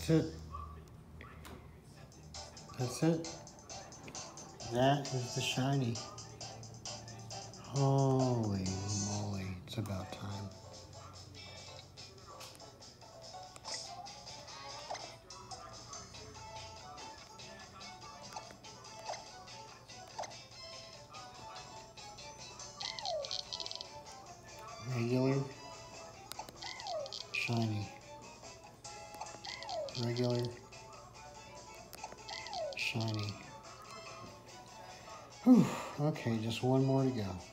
That's it. That's it. That is the shiny. Holy moly, it's about time. Regular, shiny. Regular, shiny. Whew, okay, just one more to go.